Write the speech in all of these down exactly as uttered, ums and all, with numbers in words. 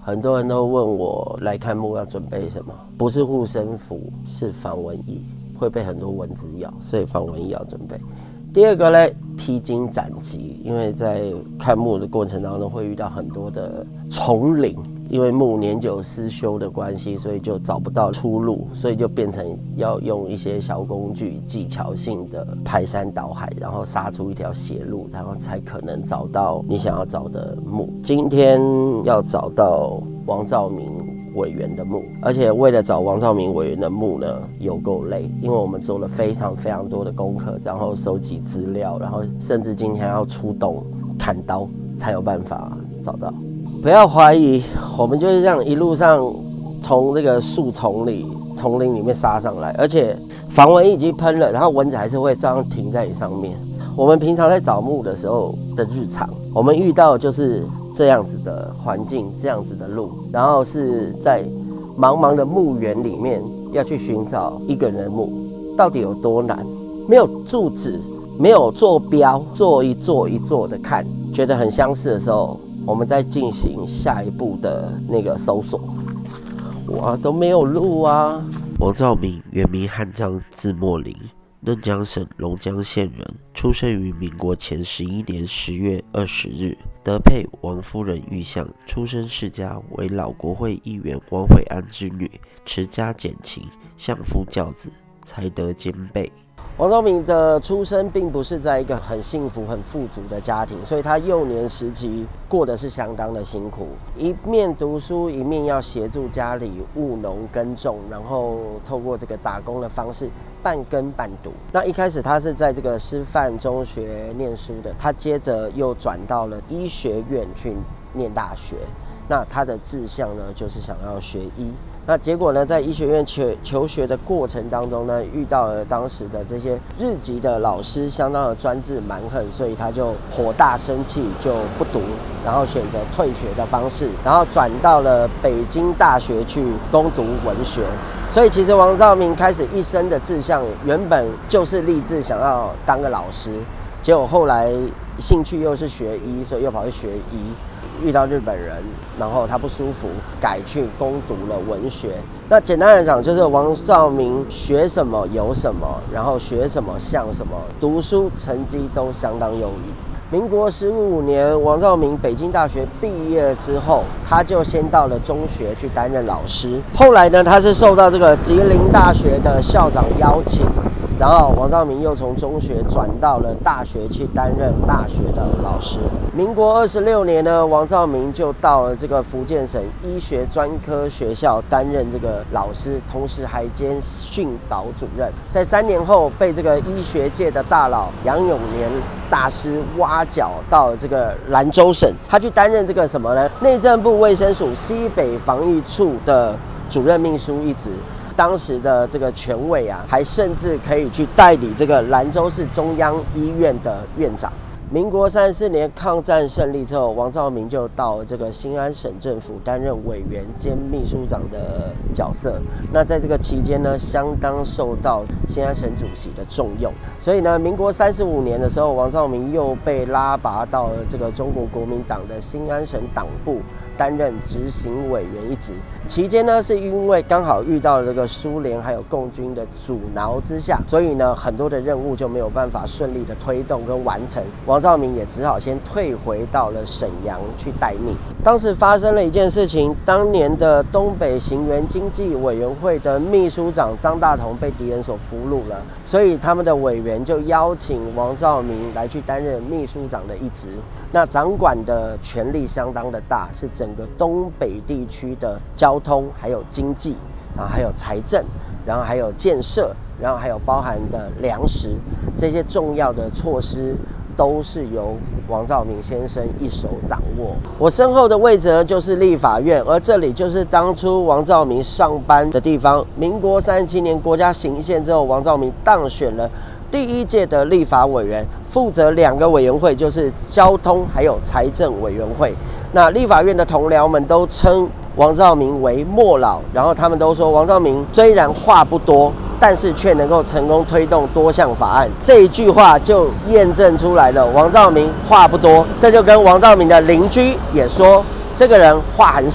很多人都问我来看墓要准备什么，不是护身符，是防蚊液，会被很多蚊子咬，所以防蚊液要准备。第二个呢，披荆斩棘，因为在看墓的过程当中会遇到很多的丛林，因为墓年久失修的关系，所以就找不到出路，所以就变成要用一些小工具，技巧性的排山倒海，然后杀出一条血路，然后才可能找到你想要找的墓。今天要找到王兆明委员的墓，而且为了找王兆明委员的墓呢，有够累，因为我们做了非常非常多的功课，然后收集资料，然后甚至今天要出动砍刀才有办法找到。不要怀疑，我们就是这样一路上从这个树丛里、丛林里面杀上来，而且防蚊液已经喷了，然后蚊子还是会这样停在你上面。我们平常在找墓的时候的日常，我们遇到就是这样子的环境，这样子的路，然后是在茫茫的墓园里面要去寻找一个人的墓，到底有多难？没有住址，没有坐标，坐一坐一坐的看，觉得很相似的时候，我们再进行下一步的那个搜索。哇，都没有路啊！ 王兆明原名汉章，字墨林，嫩江省龙江县人，出生于民国前十一年十月二十日。德配王夫人玉相，出身世家，为老国会议员王惠安之女，持家简勤，相夫教子，才德兼备。 王兆明的出生并不是在一个很幸福、很富足的家庭，所以他幼年时期过得是相当的辛苦，一面读书，一面要协助家里务农耕种，然后透过这个打工的方式半耕半读。那一开始他是在这个师范中学念书的，他接着又转到了医学院去念大学。那他的志向呢，就是想要学医。那结果呢，在医学院求求学的过程当中呢，遇到了当时的这些日籍的老师相当的专制蛮横，所以他就火大生气，就不读，然后选择退学的方式，然后转到了北京大学去攻读文学。所以其实王兆明开始一生的志向，原本就是立志想要当个老师，结果后来兴趣又是学医，所以又跑去学医。遇到日本人，然后他不舒服，改去攻读了文学。那简单来讲，就是王兆明学什么有什么，然后学什么像什么，读书成绩都相当优异。民国十五年，王兆明北京大学毕业之后，他就先到了中学去担任老师。后来呢，他是受到这个吉林大学的校长邀请，然后王兆明又从中学转到了大学去担任大学的老师。民国二十六年呢，王兆明就到了这个福建省医学专科学校担任这个老师，同时还兼训导主任。在三年后，被这个医学界的大佬杨永年大师挖角到了这个兰州省，他去担任这个什么呢？内政部卫生署西北防疫处的主任秘书一职。当时的这个权位啊，还甚至可以去代理这个兰州市中央医院的院长。民国三十四年抗战胜利之后，王兆明就到这个新安省政府担任委员兼秘书长的角色。那在这个期间呢，相当受到新安省主席的重用。所以呢，民国三十五年的时候，王兆明又被拉拔到了这个中国国民党的新安省党部担任执行委员一职。期间呢，是因为刚好遇到了这个苏联还有共军的阻挠之下，所以呢，很多的任务就没有办法顺利的推动跟完成。王兆明也只好先退回到了沈阳去待命。当时发生了一件事情，当年的东北行员经济委员会的秘书长张大同被敌人所俘虏了，所以他们的委员就邀请王兆明来去担任秘书长的一职。那掌管的权力相当的大，是整个东北地区的交通，还有经济，然后还有财政，然后还有建设，然后还有包含的粮食，这些重要的措施都是由王兆明先生一手掌握。我身后的位置呢，就是立法院，而这里就是当初王兆明上班的地方。民国三十七年国家行宪之后，王兆明当选了第一届的立法委员，负责两个委员会，就是交通还有财政委员会。那立法院的同僚们都称王兆明为末老，然后他们都说王兆明虽然话不多，但是却能够成功推动多项法案。这一句话就验证出来了，王兆明话不多。这就跟王兆明的邻居也说，这个人话很少，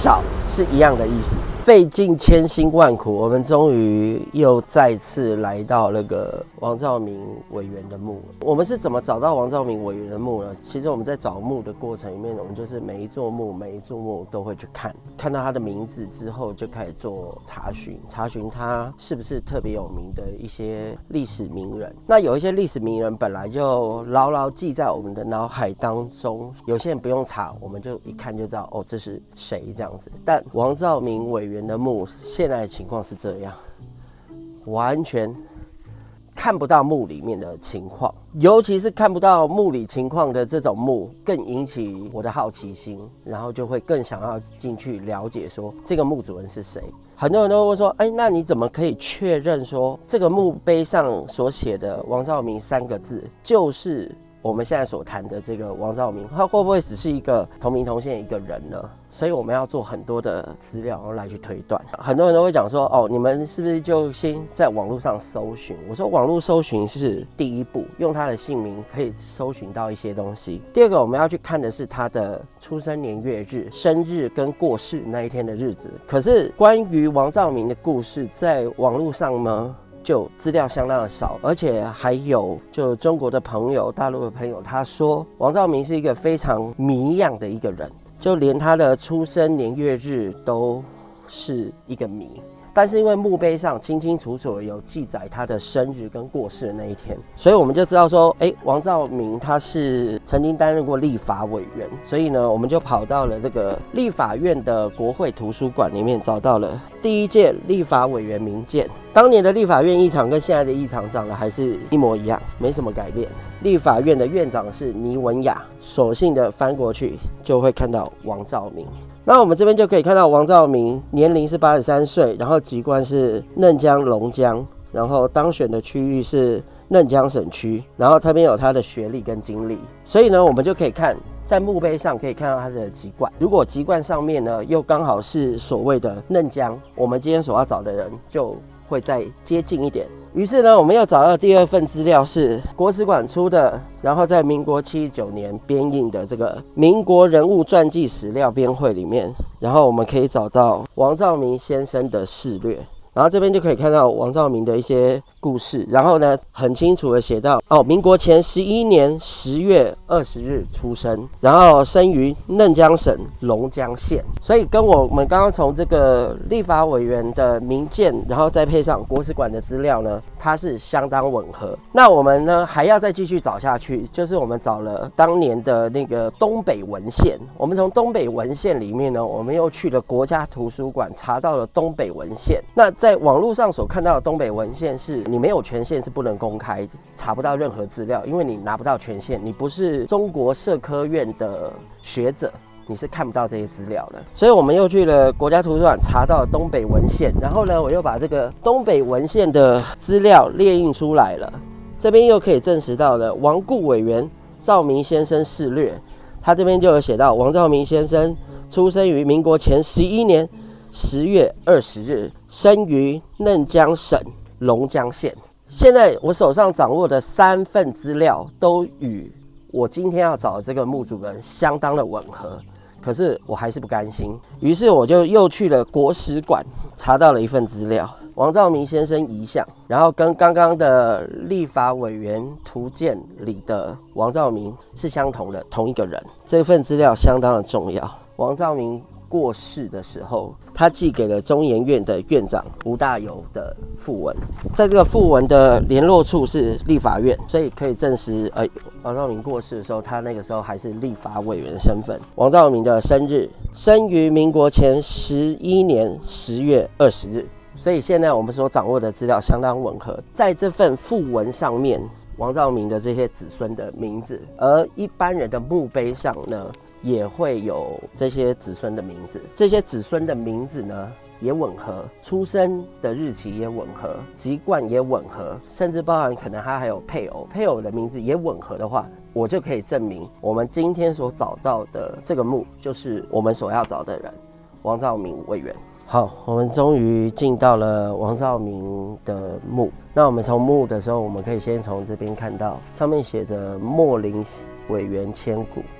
是一样的意思。费尽千辛万苦，我们终于又再次来到那个王兆明委员的墓。我们是怎么找到王兆明委员的墓呢？其实我们在找墓的过程里面，我们就是每一座墓、每一座墓都会去看，看到他的名字之后，就开始做查询，查询他是不是特别有名的一些历史名人。那有一些历史名人本来就牢牢记在我们的脑海当中，有些人不用查，我们就一看就知道哦，这是谁这样子。但王兆明委员的墓现在的情况是这样，完全看不到墓里面的情况，尤其是看不到墓里情况的这种墓，更引起我的好奇心，然后就会更想要进去了解说这个墓主人是谁。很多人都会说，哎，那你怎么可以确认说这个墓碑上所写的王兆明三个字就是我们现在所谈的这个王兆明？他会不会只是一个同名同姓的一个人呢？所以我们要做很多的资料，然后来去推断。很多人都会讲说，哦，你们是不是就先在网络上搜寻？我说，网络搜寻是第一步，用他的姓名可以搜寻到一些东西。第二个，我们要去看的是他的出生年月日、生日跟过世那一天的日子。可是关于王兆明的故事，在网络上呢，就资料相当的少，而且还有就中国的朋友、大陆的朋友，他说王兆明是一个非常谜样的一个人，就连他的出生年月日都是一个谜。但是因为墓碑上清清楚楚有记载他的生日跟过世的那一天，所以我们就知道说，哎，王兆明他是曾经担任过立法委员，所以呢，我们就跑到了这个立法院的国会图书馆里面，找到了第一届立法委员名鉴。当年的立法院议场跟现在的议场长得还是一模一样，没什么改变。立法院的院长是倪文雅，索性的翻过去就会看到王兆明。那我们这边就可以看到王兆明年龄是八十三岁，然后籍贯是嫩江龙江，然后当选的区域是嫩江省区，然后这边有他的学历跟经历，所以呢，我们就可以看在墓碑上可以看到他的籍贯。如果籍贯上面呢又刚好是所谓的嫩江，我们今天所要找的人就会再接近一点。于是呢，我们要找到第二份资料是国史馆出的，然后在民国七十九年编印的这个《民国人物传记史料编会》里面，然后我们可以找到王兆明先生的事略。然后这边就可以看到王兆明的一些故事，然后呢，很清楚的写到，哦，民国前十一年十月二十日出生，然后生于嫩江省龙江县，所以跟我们刚刚从这个立法委员的名鉴，然后再配上国史馆的资料呢，它是相当吻合。那我们呢还要再继续找下去，就是我们找了当年的那个东北文献，我们从东北文献里面呢，我们又去了国家图书馆，查到了东北文献。那在网络上所看到的东北文献是你没有权限是不能公开的，查不到任何资料，因为你拿不到权限，你不是中国社科院的学者，你是看不到这些资料的。所以我们又去了国家图书馆查到了东北文献，然后呢，我又把这个东北文献的资料列印出来了。这边又可以证实到了王顾委员兆明先生事略，他这边就有写到王兆明先生出生于民国前十一年十月二十日，生于嫩江省龙江县。现在我手上掌握的三份资料都与我今天要找的这个墓主人相当的吻合，可是我还是不甘心，于是我就又去了国史馆，查到了一份资料，王兆明先生遗像，然后跟刚刚的立法委员图鉴里的王兆明是相同的，同一个人。这份资料相当的重要。王兆明过世的时候，他寄给了中研院的院长吴大猷的讣文，在这个讣文的联络处是立法院，所以可以证实，呃，王兆明过世的时候，他那个时候还是立法委员的身份。王兆明的生日，生于民国前十一年十月二十日，所以现在我们所掌握的资料相当吻合。在这份讣文上面，王兆明的这些子孙的名字，而一般人的墓碑上呢，也会有这些子孙的名字，这些子孙的名字呢也吻合，出生的日期也吻合，籍贯也吻合，甚至包含可能他还有配偶，配偶的名字也吻合的话，我就可以证明我们今天所找到的这个墓就是我们所要找的人，王兆明委员。好，我们终于进到了王兆明的墓。那我们从墓的时候，我们可以先从这边看到，上面写着莫林委员千古。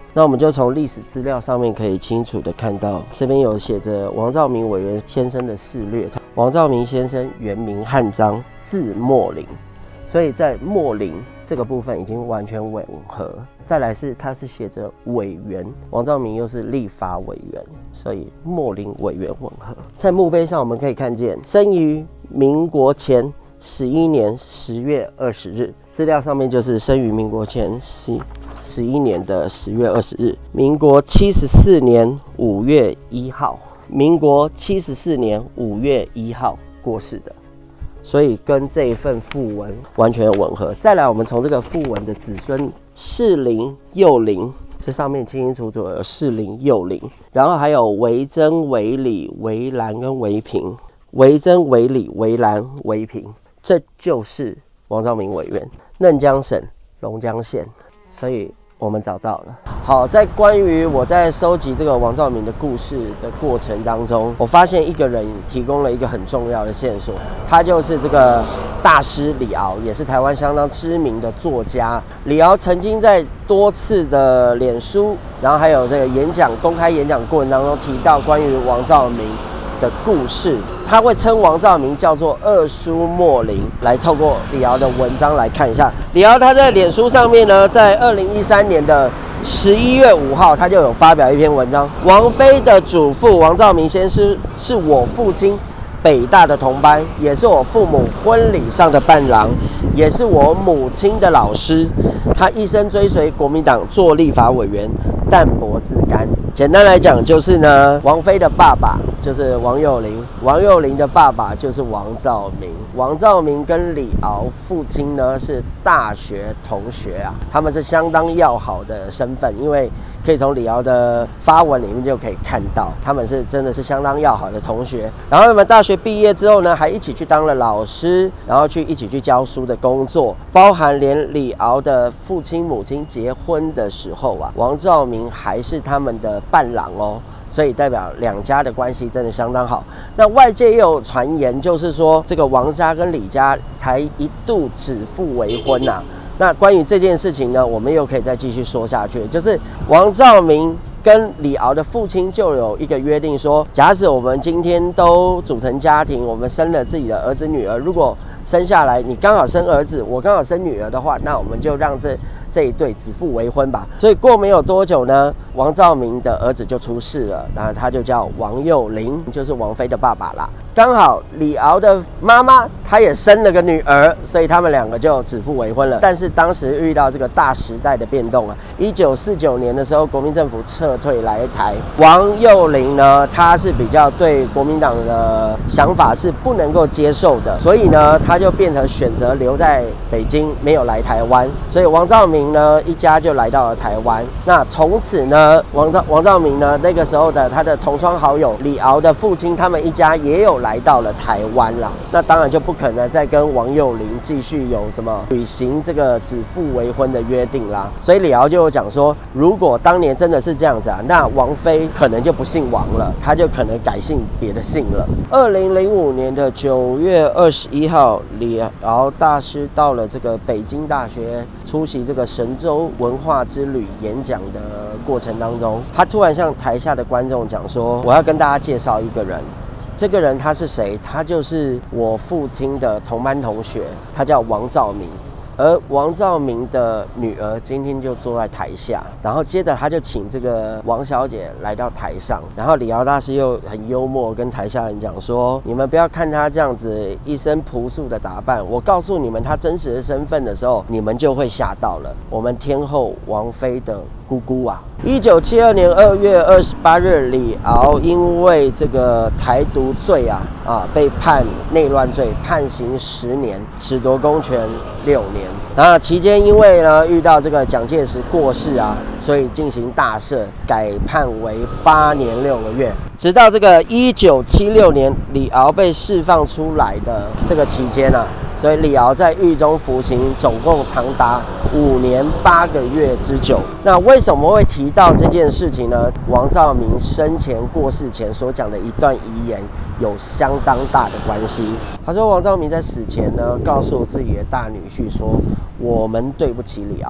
那我们就从历史资料上面可以清楚的看到，这边有写着王兆明委员先生的事略。王兆明先生原名汉章，字墨林，所以在墨林这个部分已经完全吻合。再来是他是写着委员，王兆明又是立法委员，所以墨林委员吻合。在墓碑上我们可以看见，生于民国前十一年十月二十日，资料上面就是生于民国前十十一年的十月二十日，民国七十四年五月一号，民国七十四年五月一号过世的。所以跟这一份讣文完全吻合。再来，我们从这个讣文的子孙士林、幼林，这上面清清楚楚有士林、幼林，然后还有维珍、维里、维兰跟维平，维珍、维里、维兰、维平，这就是王兆明委员，嫩江省龙江县。所以我们找到了。好，在关于我在收集这个王兆明的故事的过程当中，我发现一个人提供了一个很重要的线索，他就是这个大师李敖，也是台湾相当知名的作家。李敖曾经在多次的脸书，然后还有这个演讲、公开演讲过程当中提到关于王兆明的故事，他会称王兆明叫做二叔墨林。来透过李敖的文章来看一下，李敖他在脸书上面呢，在二零一三年的十一月五号，他就有发表一篇文章。王菲的祖父王兆明先生是我父亲北大的同班，也是我父母婚礼上的伴郎，也是我母亲的老师。他一生追随国民党做立法委员，淡泊自甘。简单来讲，就是呢，王菲的爸爸就是王幼龄，王幼龄的爸爸就是王兆明。王兆明跟李敖父亲呢是大学同学啊，他们是相当要好的身份，因为可以从李敖的发文里面就可以看到，他们是真的是相当要好的同学。然后他们大学毕业之后呢，还一起去当了老师，然后去一起去教书的工作，包含连李敖的父亲母亲结婚的时候啊，王兆明还是他们的伴郎哦。所以代表两家的关系真的相当好。那外界也有传言，就是说这个王家跟李家才一度指腹为婚呐、啊。那关于这件事情呢，我们又可以再继续说下去，就是王兆明跟李敖的父亲就有一个约定说，假使我们今天都组成家庭，我们生了自己的儿子女儿，如果生下来你刚好生儿子，我刚好生女儿的话，那我们就让这这一对指腹为婚吧。所以过没有多久呢，王兆明的儿子就出世了，然后他就叫王幼龄，就是王菲的爸爸啦。刚好李敖的妈妈她也生了个女儿，所以他们两个就指腹为婚了。但是当时遇到这个大时代的变动啊，一九四九年的时候，国民政府撤退来台，王幼龄呢，他是比较对国民党的想法是不能够接受的，所以呢，他就变成选择留在北京，没有来台湾。所以王兆明呢一家就来到了台湾。那从此呢，王兆王兆明呢那个时候的他的同窗好友李敖的父亲，他们一家也有来到了台湾啦。那当然就不可能再跟王幼龄继续有什么履行这个指腹为婚的约定啦。所以李敖就有讲说，如果当年真的是这样子啊，那王菲可能就不姓王了，他就可能改姓别的姓了。二零零五年的九月二十一号，李敖大师到了这个北京大学出席这个神州文化之旅演讲的过程当中，他突然向台下的观众讲说，我要跟大家介绍一个人。这个人他是谁？他就是我父亲的同班同学，他叫王兆明。而王兆明的女儿今天就坐在台下，然后接着他就请这个王小姐来到台上，然后李敖大师又很幽默跟台下人讲说，你们不要看他这样子一身朴素的打扮，我告诉你们他真实的身份的时候，你们就会吓到了。我们天后王菲的姑姑啊。一九七二年二月二十八日，李敖因为这个台独罪啊啊被判内乱罪，判刑十年，褫夺公权六年。那期间因为呢遇到这个蒋介石过世啊，所以进行大赦，改判为八年六个月。直到这个一九七六年，李敖被释放出来的这个期间啊。所以李敖在狱中服刑，总共长达五年八个月之久。那为什么会提到这件事情呢？王兆明生前过世前所讲的一段遗言有相当大的关系。他说，王兆明在死前呢，告诉自己的大女婿说：“我们对不起李敖，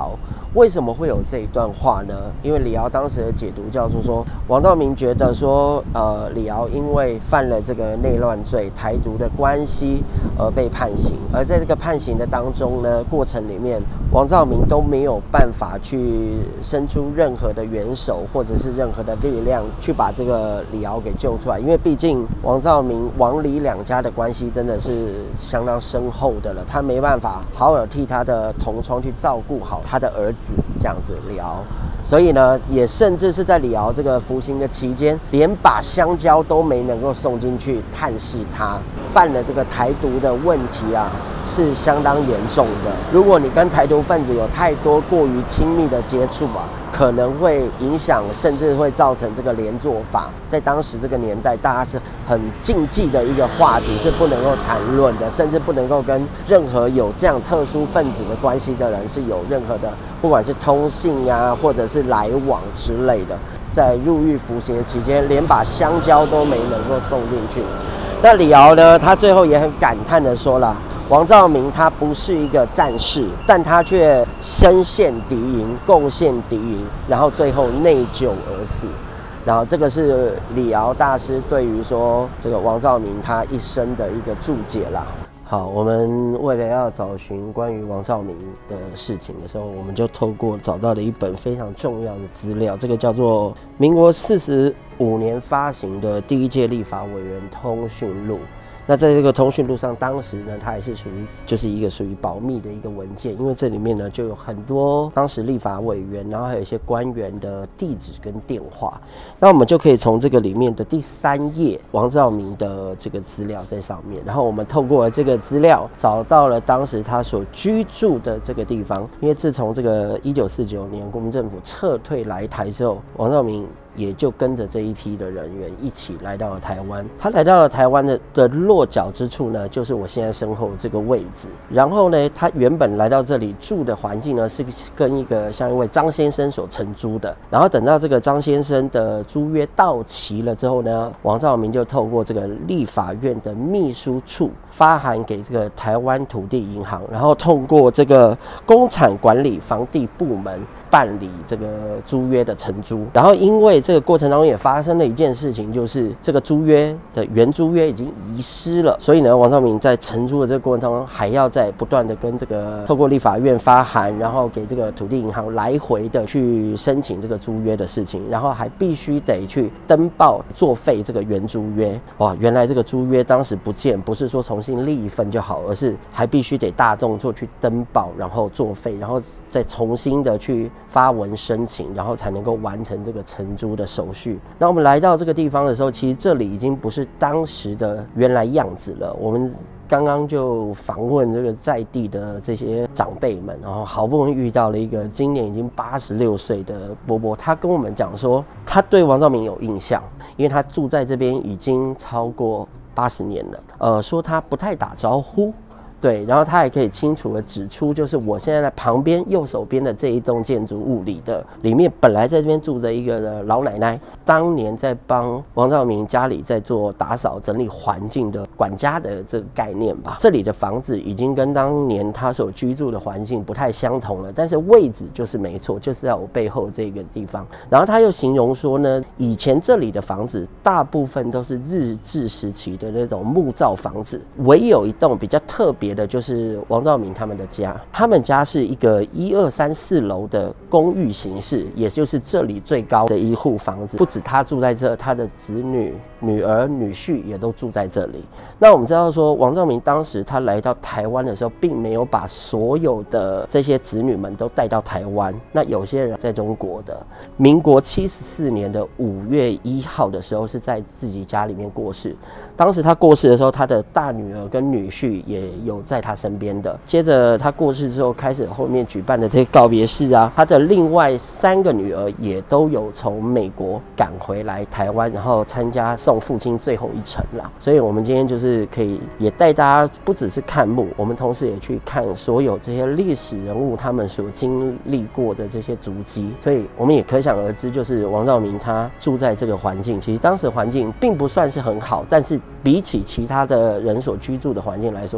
为什么会有这一段话呢？因为李敖当时的解读叫做说，王兆民觉得说，呃，李敖因为犯了这个内乱罪、台独的关系而被判刑，而在这个判刑的当中呢，过程里面，王兆民都没有办法去伸出任何的援手或者是任何的力量去把这个李敖给救出来，因为毕竟王兆民、王李两家的关系真的是相当深厚的了，他没办法好好替他的同窗去照顾好他的儿子这样子李敖。所以呢，也甚至是在李敖这个服刑的期间，连把香蕉都没能够送进去探视他，犯了这个台独的问题啊，是相当严重的。如果你跟台独分子有太多过于亲密的接触啊，可能会影响，甚至会造成这个连坐法。在当时这个年代，大家是很禁忌的一个话题，是不能够谈论的，甚至不能够跟任何有这样特殊分子的关系的人是有任何的，不管是通信啊，或者是来往之类的。在入狱服刑的期间，连把香蕉都没能够送进去。那李敖呢，他最后也很感叹的说了，王兆民他不是一个战士，但他却身陷敌营，贡献敌营，然后最后内疚而死。然后这个是李敖大师对于说这个王兆民他一生的一个注解啦。好，我们为了要找寻关于王兆民的事情的时候，我们就透过找到了一本非常重要的资料，这个叫做民国四十五年发行的第一届立法委员通讯录。那在这个通讯录上，当时呢，它还是属于就是一个属于保密的一个文件，因为这里面呢就有很多当时立法委员，然后还有一些官员的地址跟电话。那我们就可以从这个里面的第三页王兆民的这个资料在上面，然后我们透过这个资料找到了当时他所居住的这个地方。因为自从这个一九四九年国民政府撤退来台之后，王兆民也就跟着这一批的人员一起来到了台湾。他来到了台湾 的, 的落脚之处呢，就是我现在身后这个位置。然后呢，他原本来到这里住的环境呢，是跟一个像一位张先生所承租的。然后等到这个张先生的租约到期了之后呢，王兆民就透过这个立法院的秘书处发函给这个台湾土地银行，然后通过这个公产管理房地部门办理这个租约的承租。然后因为这个过程当中也发生了一件事情，就是这个租约的原租约已经遗失了，所以呢，王兆民在承租的这个过程当中，还要在不断的跟这个透过立法院发函，然后给这个土地银行来回的去申请这个租约的事情，然后还必须得去登报作废这个原租约。哇，原来这个租约当时不见，不是说重新立一份就好，而是还必须得大动作去登报，然后作废，然后再重新的去发文申请，然后才能够完成这个承租的手续。那我们来到这个地方的时候，其实这里已经不是当时的原来样子了。我们刚刚就访问这个在地的这些长辈们，然后好不容易遇到了一个今年已经八十六岁的伯伯，他跟我们讲说，他对王兆民有印象，因为他住在这边已经超过八十年了。呃，说他不太打招呼。对，然后他还可以清楚的指出，就是我现在在旁边右手边的这一栋建筑物里的里面，本来在这边住着一个老奶奶，当年在帮王兆民家里在做打扫整理环境的管家的这个概念吧。这里的房子已经跟当年他所居住的环境不太相同了，但是位置就是没错，就是在我背后这个地方。然后他又形容说呢，以前这里的房子大部分都是日治时期的那种木造房子，唯有一栋比较特别的就是王兆民他们的家，他们家是一个一二三四楼的公寓形式，也就是这里最高的一户房子。不止他住在这，他的子女、女儿、女婿也都住在这里。那我们知道说，王兆民当时他来到台湾的时候，并没有把所有的这些子女们都带到台湾。那有些人在中国的，民国七十四年的五月一号的时候，是在自己家里面过世。当时他过世的时候，他的大女儿跟女婿也有在他身边的。接着他过世之后，开始后面举办的这些告别式啊，他的另外三个女儿也都有从美国赶回来台湾，然后参加送父亲最后一程啦。所以我们今天就是可以也带大家不只是看墓，我们同时也去看所有这些历史人物他们所经历过的这些足迹。所以我们也可想而知，就是王兆民他住在这个环境，其实当时的环境并不算是很好，但是比起其他的人所居住的环境来说，他算是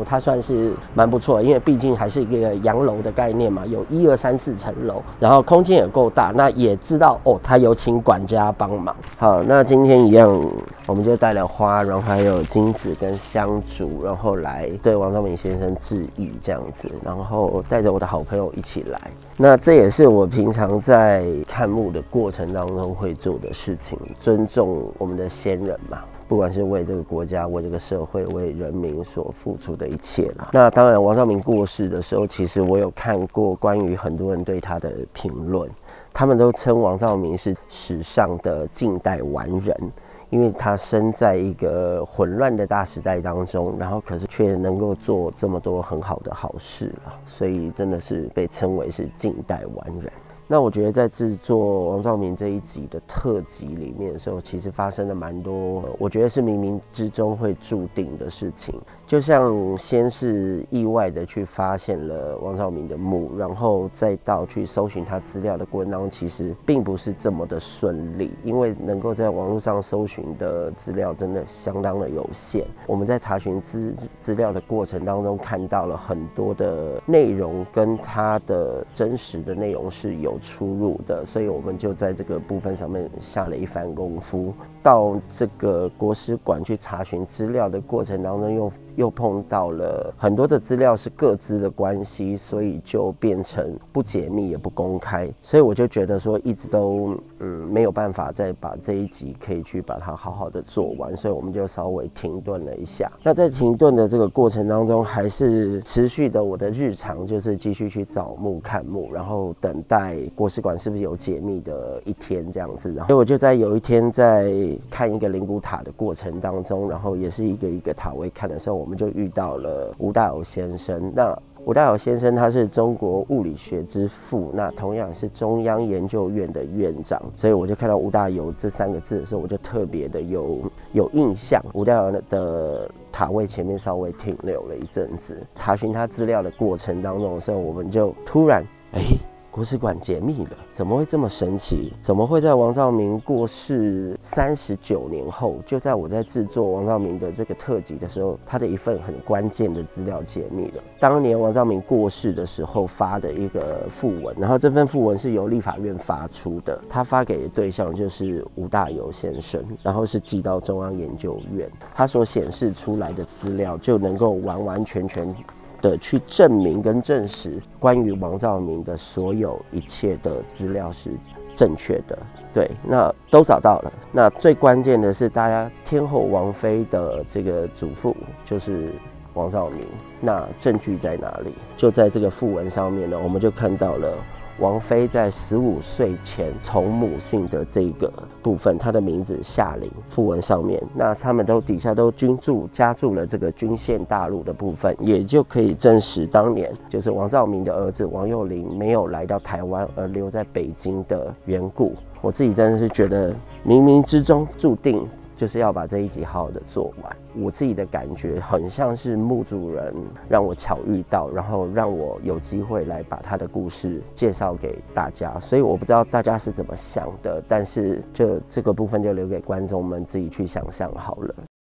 是蛮不错的，因为毕竟还是一个洋楼的概念嘛，有一二三四层楼，然后空间也够大，那也知道哦，他有请管家帮忙。好，那今天一样，我们就带了花，然后还有金纸跟香烛，然后来对王兆铭先生致意这样子，然后带着我的好朋友一起来。那这也是我平常在看墓的过程当中会做的事情，尊重我们的先人嘛。不管是为这个国家、为这个社会、为人民所付出的一切啦。那当然，王兆铭过世的时候，其实我有看过关于很多人对他的评论，他们都称王兆铭是史上的近代完人，因为他生在一个混乱的大时代当中，然后可是却能够做这么多很好的好事啦，所以真的是被称为是近代完人。那我觉得在制作王兆铭这一集的特辑里面的时候，其实发生了蛮多，我觉得是冥冥之中会注定的事情。就像先是意外的去发现了王兆铭的墓，然后再到去搜寻他资料的过程当中，其实并不是这么的顺利，因为能够在网络上搜寻的资料真的相当的有限。我们在查询资资料的过程当中，看到了很多的内容跟他的真实的内容是有出入的，所以我们就在这个部分上面下了一番功夫。到这个国史馆去查询资料的过程当中，又又碰到了很多的资料是各自的关系，所以就变成不解密也不公开。所以我就觉得说，一直都嗯没有办法再把这一集可以去把它好好的做完，所以我们就稍微停顿了一下。那在停顿的这个过程当中，还是持续的我的日常就是继续去找墓看墓，然后等待国史馆是不是有解密的一天这样子。然后我就在有一天在看一个灵骨塔的过程当中，然后也是一个一个塔位看的时候，我们就遇到了吴大猷先生。那吴大猷先生他是中国物理学之父，那同样是中央研究院的院长，所以我就看到吴大猷这三个字的时候，我就特别的有有印象。吴大猷的塔位前面稍微停留了一阵子，查询他资料的过程当中的时候，我们就突然哎。国史馆解密了，怎么会这么神奇？怎么会在王兆铭过世三十九年后，就在我在制作王兆铭的这个特辑的时候，他的一份很关键的资料解密了。当年王兆铭过世的时候发的一个讣文，然后这份讣文是由立法院发出的，他发给的对象就是吴大猷先生，然后是寄到中央研究院，他所显示出来的资料就能够完完全全的去证明跟证实关于王兆铭的所有一切的资料是正确的，对，那都找到了。那最关键的是，大家天后王妃的这个祖父就是王兆铭，那证据在哪里？就在这个讣文上面呢，我们就看到了王妃在十五岁前从母姓的这个部分，她的名字夏玲，讣文上面，那他们都底下都均注加注了这个均县大陆的部分，也就可以证实当年就是王兆铭的儿子王幼龄没有来到台湾而留在北京的缘故。我自己真的是觉得冥冥之中注定就是要把这一集好好的做完。我自己的感觉很像是墓主人让我巧遇到，然后让我有机会来把他的故事介绍给大家，所以我不知道大家是怎么想的，但是就这个部分就留给观众们自己去想象好了。